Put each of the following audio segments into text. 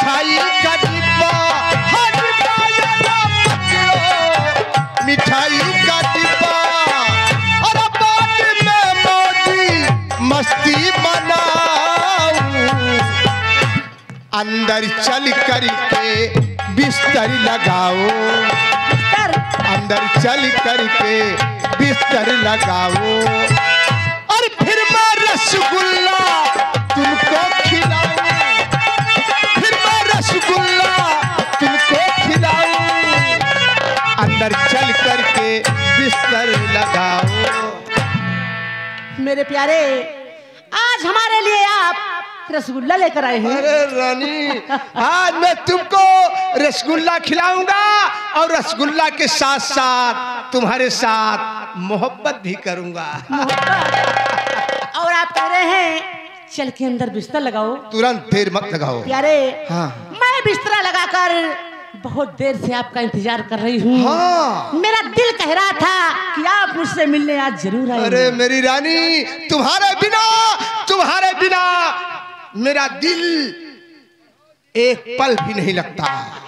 मिठाई का डिब्बा, हर डिब्बा पकड़ो मिठाई का डिब्बा, और बाद में मौजी मस्ती मनाऊं, अंदर चल करके बिस्तर लगाओ, अंदर चल करके बिस्तर लगाओ, और फिर मैं रसगुल्ला तुमको खिलाऊं, फिर मैं रसगुल्ला तुमको खिलाऊं, अंदर चल करके बिस्तर लगाओ। मेरे प्यारे, आज हमारे लिए आप रसगुल्ला लेकर आए हैं। अरे रानी, आज मैं तुमको रसगुल्ला खिलाऊंगा और रसगुल्ला के साथ साथ तुम्हारे साथ मोहब्बत भी करूंगा। और आप कह रहे हैं चल के अंदर बिस्तर लगाओ। तुरंत देर मत लगाओ प्यारे। हाँ। मैं बिस्तरा लगाकर बहुत देर से आपका इंतजार कर रही हूँ। हाँ। मेरा दिल कह रहा था कि आप मुझसे मिलने आज जरूर आए। अरे मेरी रानी, तुम्हारे बिना मेरा दिल एक पल भी नहीं लगता।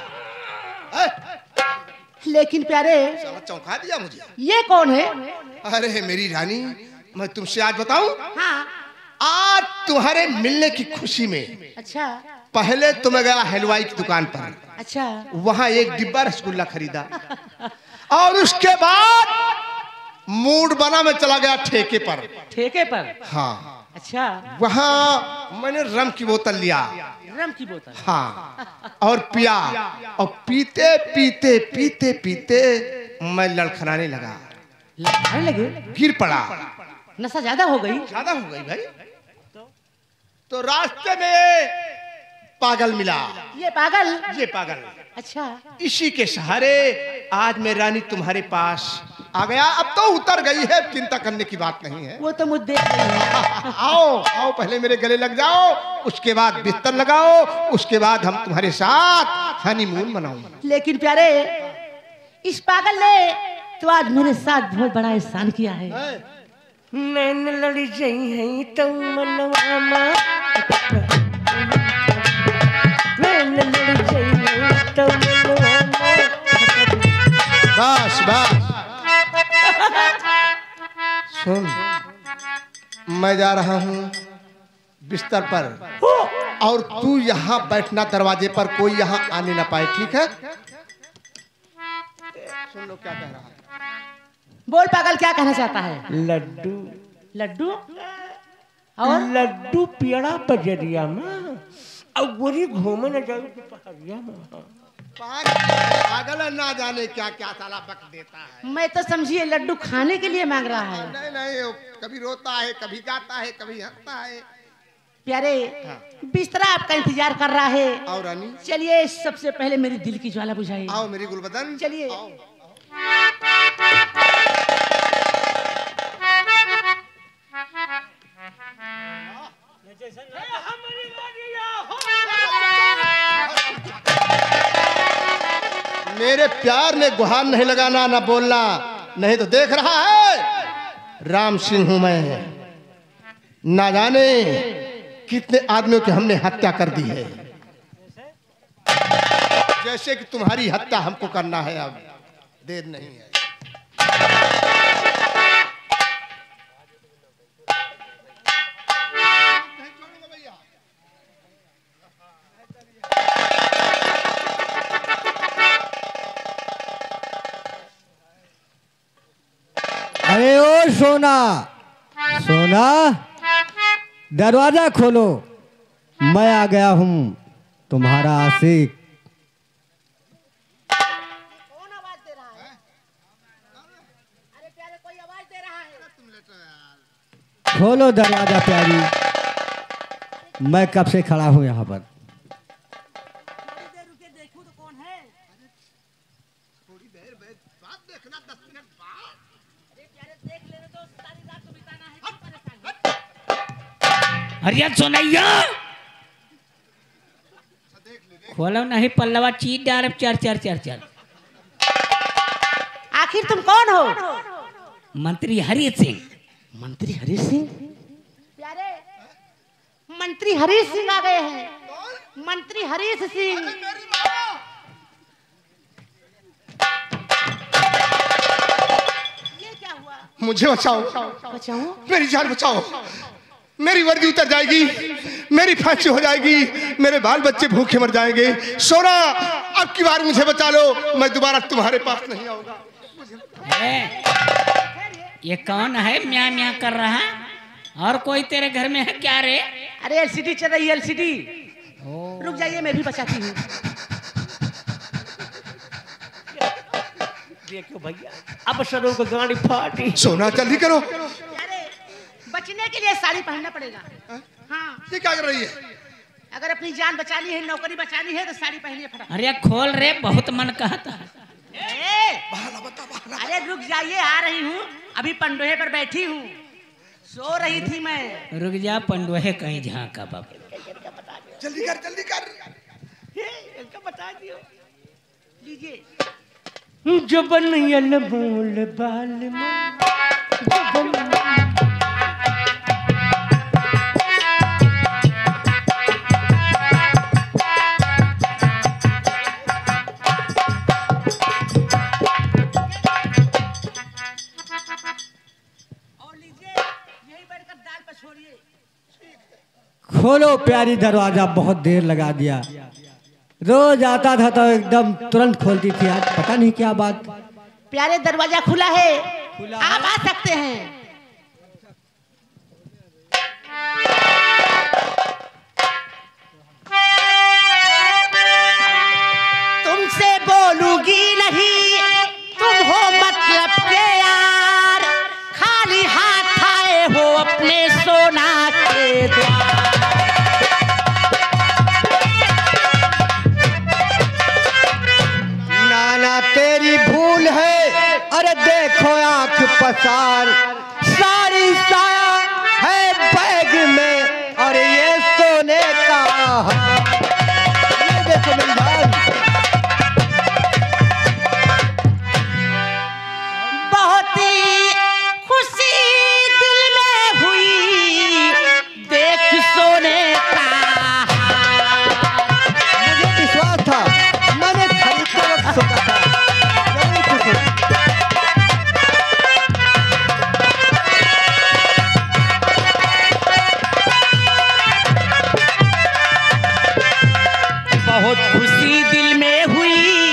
लेकिन प्यारे, चौंका दिया मुझे। ये कौन है? अरे मेरी रानी, मैं तुमसे आज बताऊं। हाँ। आज तुम्हारे मिलने की खुशी में अच्छा। पहले तो मैं गया हलवाई की दुकान पर। अच्छा। वहां एक डिब्बा रसगुल्ला खरीदा और उसके बाद मूड बना, मैं चला गया ठेके पर। ठेके पर? हाँ। अच्छा। वहां मैंने रम की बोतल लिया। रम की बोतल? हाँ। और पिया, और पीते पीते पीते पीते मैं लड़खड़ाने लगा। लड़खड़ाने लगे? गिर पड़ा। नशा ज्यादा हो गई? ज्यादा हो गई भाई। तो रास्ते में पागल मिला। ये पागल? ये पागल। अच्छा। इसी के सहारे आज मैं रानी तुम्हारे पास आ गया। अब तो उतर गई है, चिंता करने की बात नहीं है। वो तो मुझे आओ आओ, पहले मेरे गले लग जाओ, उसके बाद बिस्तर लगाओ, उसके बाद हम तुम्हारे साथ हनीमून मनाऊंगा। लेकिन प्यारे, इस पागल ने तो आज मेरे साथ बहुत बड़ा एहसान किया है। नैन लड़ी जई है तो मनवा मां, नैन लड़ी जई है तो मनवा मां। बस बस सुन, मैं जा रहा हूँ बिस्तर पर और तू यहाँ बैठना दरवाजे पर, कोई यहाँ आने ना पाए, ठीक है? सुन लो क्या कह रहा है। बोल पागल, क्या कहना चाहता है? लड्डू। लड्डू? और लड्डू पेड़ा पजरिया में अब वही घूमे न जाए पहाड़िया में। पागल ना जाने क्या क्या साला बक देता है। मैं तो समझिए लड्डू खाने के लिए मांग रहा है। नहीं नहीं, कभी रोता है, कभी गाता है, कभी हंसता है। प्यारे, बिस्तरा आपका इंतजार कर रहा है। आओ रानी, चलिए सबसे पहले मेरी दिल की ज्वाला बुझाइए। आओ मेरी गुलबदन, चलिए। मेरे प्यार में गुहार नहीं लगाना, ना बोलना, नहीं तो देख रहा है राम सिंह हूं मैं। ना जाने कितने आदमियों की हमने हत्या कर दी है, जैसे कि तुम्हारी हत्या हमको करना है। अब देर नहीं है। अरे ओ सोना, सोना दरवाजा खोलो, मैं आ गया हूँ तुम्हारा आशिक। कौन आवाज दे रहा है? अरे प्यारे, कोई आवाज दे रहा है। खोलो दरवाजा प्यारी, मैं कब से खड़ा हूँ यहाँ पर। रुके देखूं तो कौन है। थोड़ी देर बाद देखना, 10 मिनट बाद। अरे प्यारे, देख लेने तो सारी रात तो बिताना है। अरे सोनैया, खोलो नहीं पल्लवा, चीट डाल चार चार चार चार। आखिर तुम कौन हो? मंत्री हरि सिंह। मंत्री हरि सिंह? प्यारे, मंत्री हरि सिंह आ गए हैं। मंत्री हरीश सिंह। ये क्या हुआ? मुझे बचाओ, बचाऊं? मेरी जान बचाओ। मेरी वर्दी उतर जाएगी, मेरी फांसी हो जाएगी, मेरे बाल बच्चे भूखे मर जाएंगे। सोना, अब की बार मुझे बचा लो, मैं दोबारा तुम्हारे पास नहीं आऊंगा। ये कौन है म्या म्या कर रहा? और कोई तेरे घर में है क्या रे? अरे एलसीडी चल रही है, एलसीडी। रुक जाइए, मैं भी बचाती हूँ। देखो भैया, अब सरों को गाड़ी फाटी। सोना जल्दी करो। अरे बचने के लिए साड़ी पहनना पड़ेगा। हाँ, ये क्या कर रही है? अगर अपनी जान बचानी है, नौकरी बचानी है तो साड़ी पहनिए फटाफट। अरे खोल रे, बहुत मन कहता है। अरे रुक जाइए, आ रही हूँ। अभी पंडोहे पर बैठी हूँ, सो रही थी मैं। रुक जा, पंडोहे कहीं झांका बाबा। जल्दी कर, जल्दी कर। इनका बता दियो। लीजिए। जबन यल बोल बाल माँ, जबन खोलो प्यारी, दरवाजा बहुत देर लगा दिया। रोज आता था तो एकदम तुरंत खोलती थी, आज पता नहीं क्या बात। प्यारे दरवाजा खुला है, आप आ सकते हैं। तुमसे बोलूंगी नहीं, तुम हो मतलब के यार, खाली हाथ आए हो अपने सोना के द्वार। नाना तेरी भूल है, अरे देखो आंख पसार, सारी साया है बैग में और ये सोने का हार। ये देखो मेरी जान। बहुत ही खुशी दिल में हुई, देख सोने का। मुझे विश्वास था, मैंने खरीदते वक्त सोचा था। जरूर खुश हो। बहुत खुशी दिल में हुई,